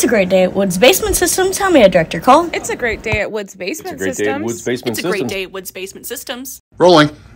a great day at Woods Basement Systems. How may a director call? It's a great day at Woods Basement It's a great day at Woods Basement It's a great Systems. day at Woods Basement Systems. Rolling.